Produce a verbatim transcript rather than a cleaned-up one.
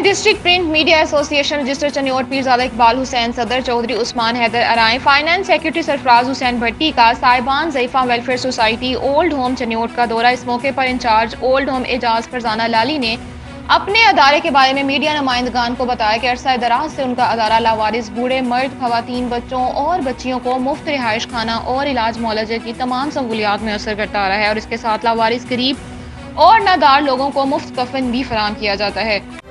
District print media association register Chiniot Pirzada Iqbal Hussain सदर Chaudhry Usman Haider Arain finance secretary Sarfaraz Hussain Bhatti का साहिबान Zaeefa welfare society old home Chiniot का दौरा। इस मौके पर incharge old home Ejaz Farzana Lali ने अपने अदारे के बारे में मीडिया नुमाइंदगान को बताया कि अरसा दराज से उनका अदारा लावारिस बूढ़े मर्द खवातीन बच्चों और बच्चियों को मुफ्त रिहाइश खाना और इलाज मुआलजे की तमाम सहूलियात मैसर करता आ रहा है और इसके साथ लावारिस गरीब और नादार लोगों को मुफ्त कफन भी फराहम किया जाता है।